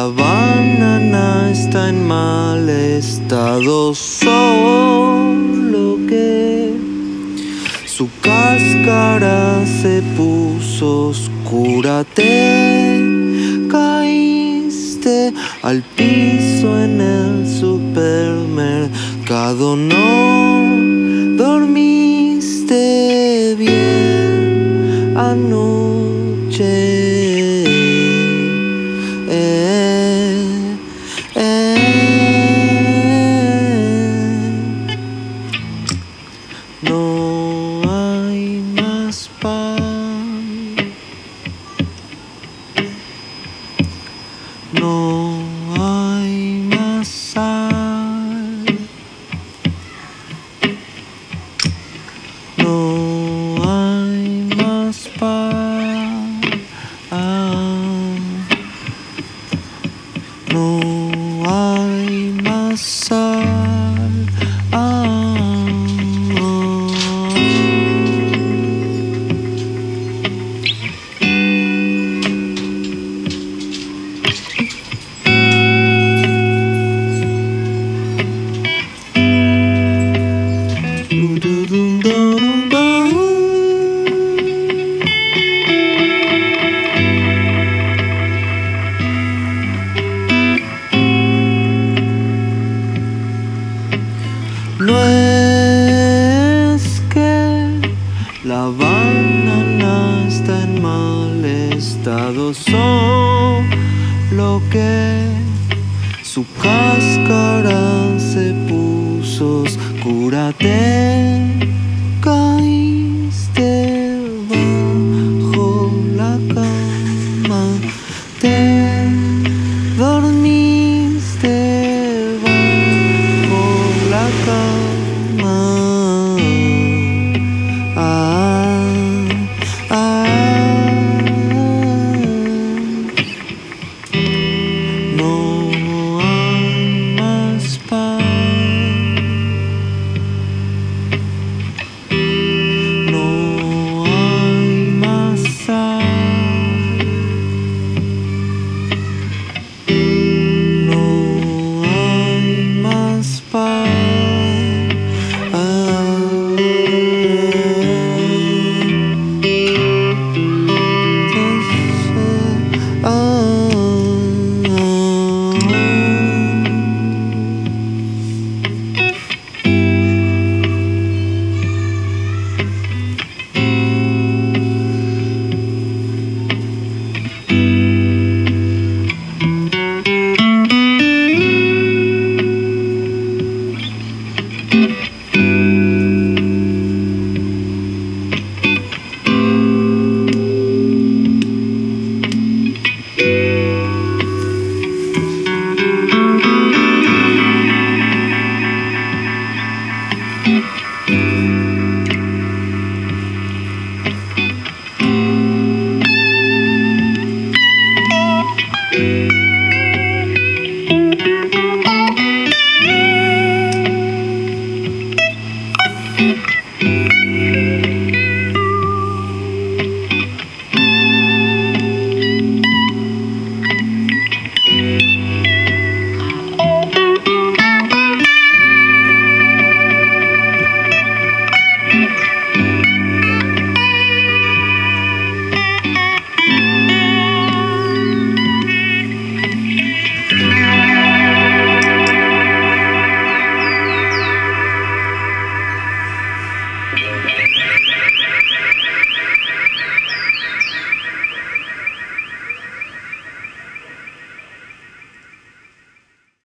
La banana está en mal estado, solo que su cáscara se puso oscura. Te caíste al piso en el supermercado. No dormiste bien anoche. No hay más pan, no hay más sal, no hay más pan, no hay más sal. No es que la banana está en mal estado, solo que su cáscara se puso oscura. Te caíste bajo la cama, te dormiste bajo la cama. No hay más pan, no hay más sal, no hay más pan.